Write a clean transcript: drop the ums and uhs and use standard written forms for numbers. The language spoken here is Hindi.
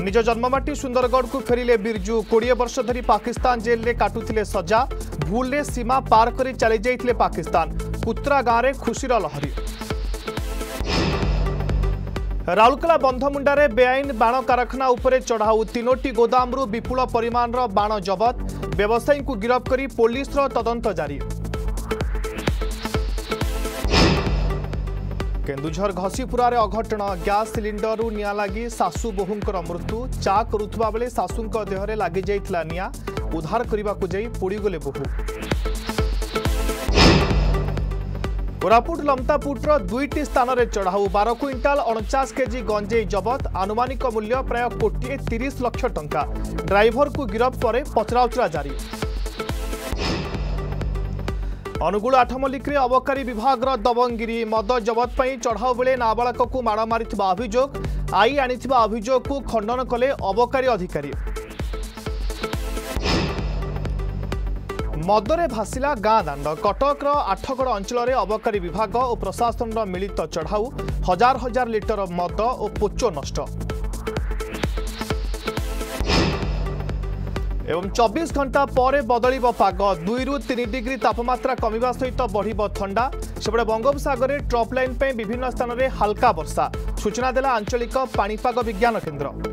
निज जन्ममाटी सुंदरगढ़ को फेरिले बिरजू 20 वर्ष धरी पाकिस्तान जेल रे काटुथिले सजा भूल सीमा पार कर चली जाइथिले पाकिस्तान कुत्रा गाँव में खुशीर लहरी। राउरकेला बंधमुंडारे बेआईन बाण कारखाना उपरे चढ़ाऊ 3टी गोदामरू विपुल परिमाण बाण जबत व्यवसायी को गिरफ्त करी पुलिस तदंत जारी। केन्दुझर घसीपुरारे अघटन गैस सिलिंडर निया लगी सासू बोहूंकर मृत्यु चा करुवा बेले सासूंक देहरे लगी जाइथिला निया उद्धार करने को जाई पोड़ीगले बोहू। कोरापुट लमतापुटर 2टी स्थान में चढ़ाऊ 12 क्विंटाल 49 केजी गंजेई जबत आनुमानिक मूल्य प्राय 1,30 लाख टंका ड्राइवर को गिरफ्त पर पचराउचरा जारी। अनुगुल 8 मल्लिक अबकारी विभाग दबंगिरी मद जबत पर चढ़ाऊ बेले नाबालक को माड़ मारी अभियोग आई आनी अभियोग को खंडन कले अबकारी अधिकारी। मदरे भासिला गाँ दांड कटकर आठगड़ अंचल अबकारी विभाग और प्रशासन मिलित चढ़ाऊ हजार हजार लिटर मद और पोचो नष्ट। एवं 24 घंटा पर बदल पाग 2 ରୁ 3 डिग्री तापमात्रा कमिबा सहित बढ़िबो ठंडा सेपटे बंगोपसागर ट्रप लाइन विभिन्न स्थान में हल्का वर्षा सूचना देला आंचलिक पाणीपाग विज्ञान केन्द्र।